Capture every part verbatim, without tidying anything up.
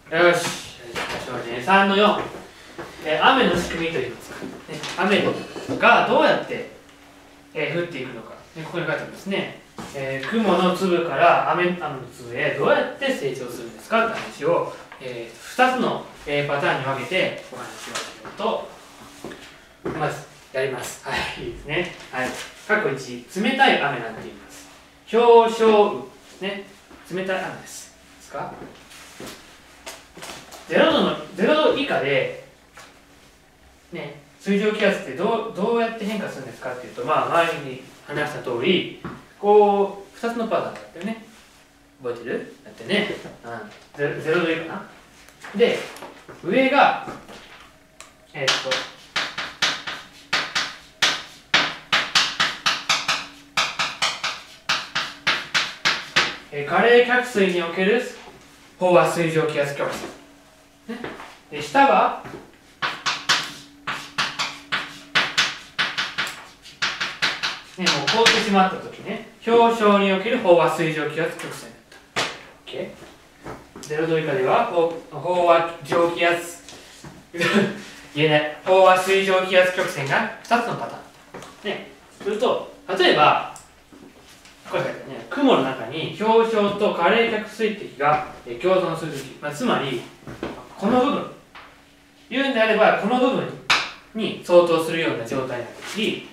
よし、ね、さんのよん、えー、雨の仕組みといいますか、ね、雨がどうやって、えー、降っていくのか、ね、ここに書いてありますね、えー、雲の粒から雨雨の粒へどうやって成長するんですかって話を、えー、ふたつの、えー、パターンに分けてお話をしようとまずやります。はい、いいですね。はい、括弧いち、冷たい雨なんて言います。氷晶雨ですね。冷たい雨です。ですかゼロどのゼロど以下で、ね、水蒸気圧ってどうどうやって変化するんですかっていうと、まあ、前に話した通り、こうふたつのパターンだったよね。覚えてる？だってね、うん、ゼロど以下な。で、上が、えー、っと、えー、過冷却水における飽和水蒸気圧曲線。ね、で下はね、もう凍ってしまった時ね、氷晶における飽和水蒸気圧曲線だった。OK？ ゼロど以下では飽和蒸気圧言えない飽和水蒸気圧曲線がふたつのパターン。ね、すると例えばこれ書いてあるね、雲の中に氷晶と過冷却水滴が共存するとき、まあ、つまりこの部分言うんであればこの部分に相当するような状態のとき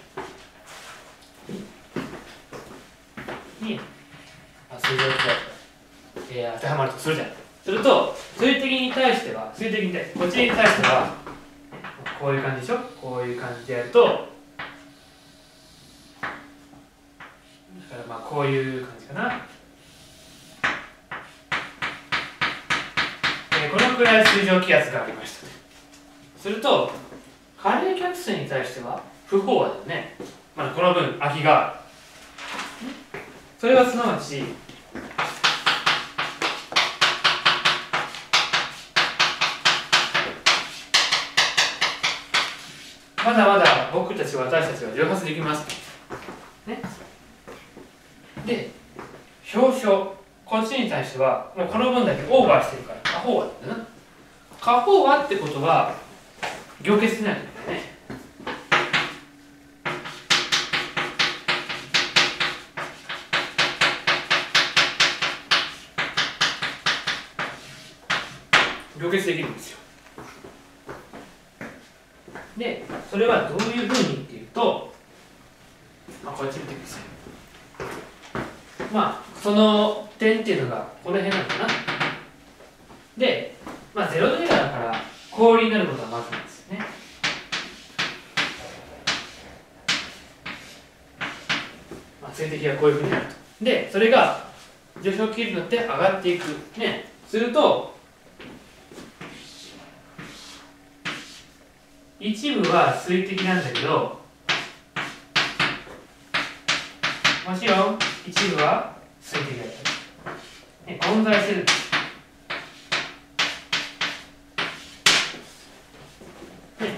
に、まあ、水蒸気圧、えー、当てはまるとするじゃない。すると水滴に対しては水滴に対してこっちに対してはこういう感じでしょ。こういう感じでやるとだからまあこういう感じかな。えー、このくらい水蒸気圧がありましたね。すると過冷却水に対しては不飽和だよね。まだこの分空きがある。それはすなわちまだまだ僕たち私たちは蒸発できます、ね、で氷晶こっちに対してはもうこの分だけオーバーしてるから過飽和だよな。過飽和ってことは凝結しないといけないね。凝結できるんですよ。でそれはどういうふうにっていうと、まあ、こっち見てください。まあその点っていうのがこの辺なのかな。で、まあ、ゼロど以下だから氷になることはまずないですよね。まあ、水滴がこういうふうになると。でそれが上昇気流によって上がっていくね。すると一部は水滴なんだけど、もちろん一部は水滴だった、ね、混在してるんです、ね、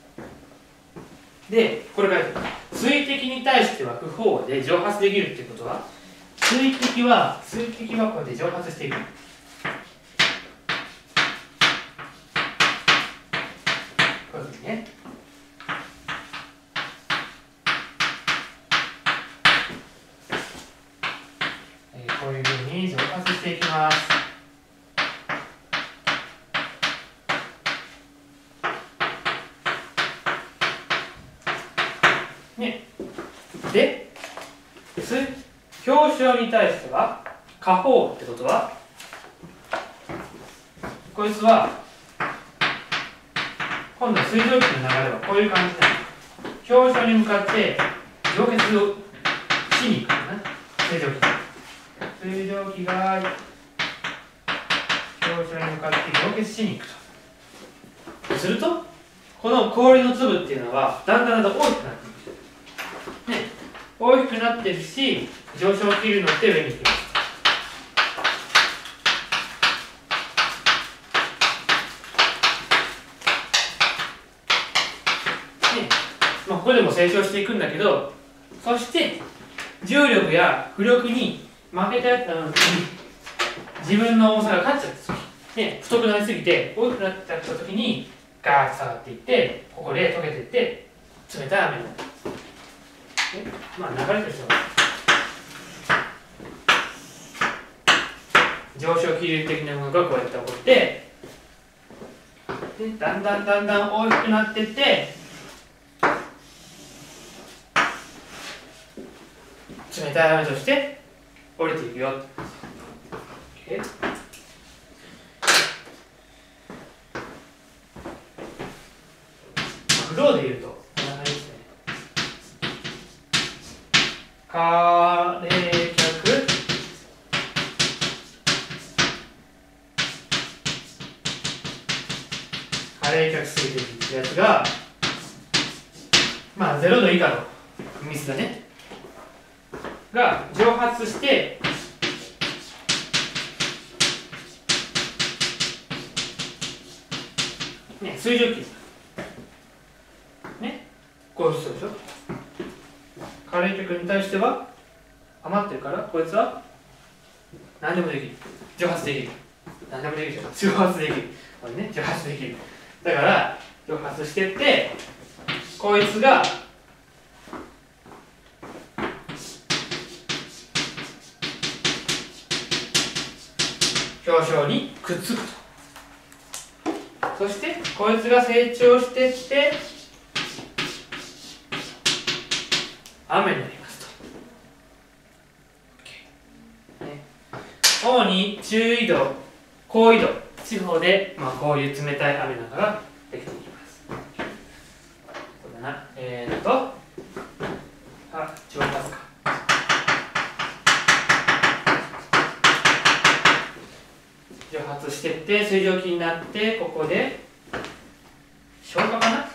でこれが水滴に対しては不飽和で蒸発できるっていうことは水滴は水滴はこうやって蒸発していく。こういうふうにね。こういうふうに蒸発していきます。ね、で、氷晶に対しては過飽和ってことはこいつは今度は水蒸気の流れはこういう感じだ。氷晶に向かって凝結をしに行くかな。水蒸気水蒸気が氷晶に向かって凝結しに行くと。するとこの氷の粒っていうのはだんだんだんだん大きくなっていく、ね、大きくなってるし上昇気流に乗って上に行きます。ね、まあ、ここでも成長していくんだけど、そして重力や浮力に負けたやつなのに自分の重さが勝っちゃうんですよ。 ね、太くなりすぎて大きくなってきた時にガーッと下がっていってここで溶けていって冷たい雨になる。まあ流れとしては上昇気流的なものがこうやって起こってでだんだんだんだん大きくなっていって冷たい雨として降りていくよ。Okay? フローでいうとこんな感じですね。過冷却過冷却水滴ってやつがまあゼロど以下の水だねが蒸発してね、水蒸気ね、こういう人でしょ。過冷却に対しては余ってるからこいつは何でもできる、蒸発できる、何でもできる蒸発できる、これね蒸発できる。だから蒸発していってこいつが氷床にくっつくと。そしてこいつが成長していって雨になりますと、ね、主に中緯度高緯度地方で、まあ、こういう冷たい雨なんかができていきます。そうだな、えー、っとあ蒸発か蒸発していって水蒸気になってここで消化かな、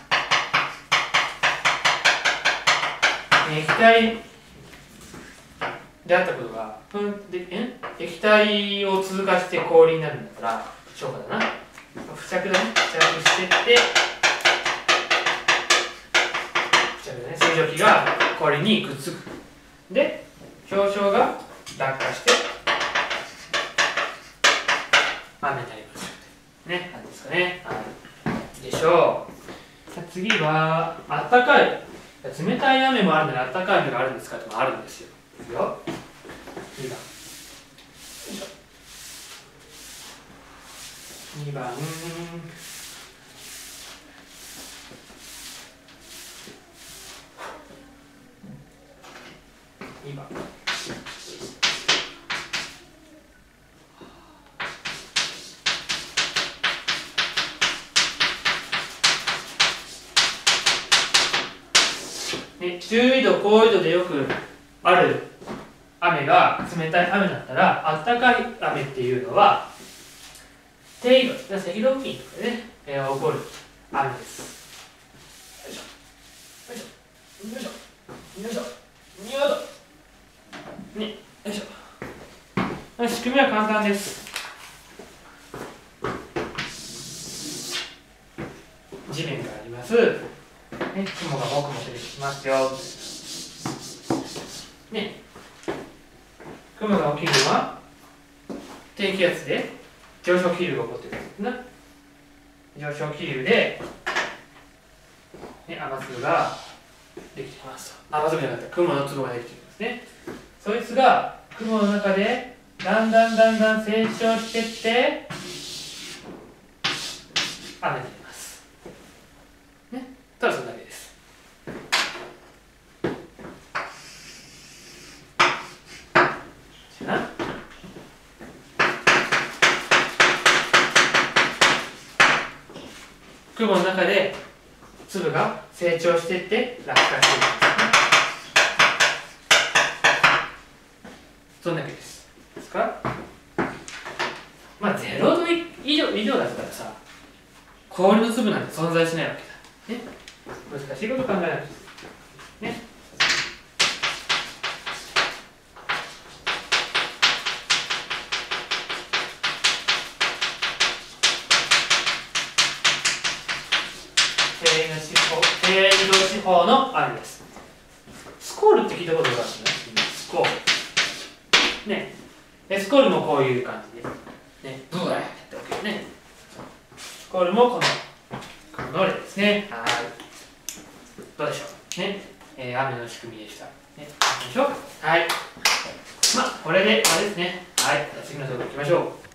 液体であったことが、うん、でえ液体を通過して氷になるんだったら消化だな。付着だね、付着していって付着だね、水蒸気が氷にくっつく。で氷床が落下して雨になりますね。なんですかね。はい。でしょう。さあ次はあったかい冷たい雨もあるのであったかい雨があるんですかってもあるんですよ。いくよ。にばん。にばん。にばん。ね、中緯度高緯度でよくある雨が冷たい雨だったらあったかい雨っていうのは低緯度赤道付近とかでね、えー、起こる雨です。よいしょよいしょよいしょよいしょよいしょね、よいしょ。仕組みは簡単です。地面があります。ね、雲がもくもく出てきますよ。ね、雲が起きるのは低気圧で上昇気流が起こっているんですね。上昇気流で、ね、雨粒ができてきますと。雨粒じゃなくて雲の粒ができているんですね。そいつが雲の中でだんだんだんだん成長していって雨になります。ね、ただそれだけです。雲の中で粒が成長していって落下していきます、ね。そんだけです。ですか？まあゼロど以上以上だったらさ、氷の粒なんて存在しないわけだ。ね、難しいこと考えなくてね。低緯度地方の雨です。スコールって聞いたことがあるんですね。スコール。ね。スコールもこういう感じです。ね。ブワーって起きる。 ね。これもこのこの例ですね。はい。どうでしょう。ね。えー、雨の仕組みでした。ね。でしょ。はい。まあ、これで、あれですね。はい。じゃあ次のところ行きましょう。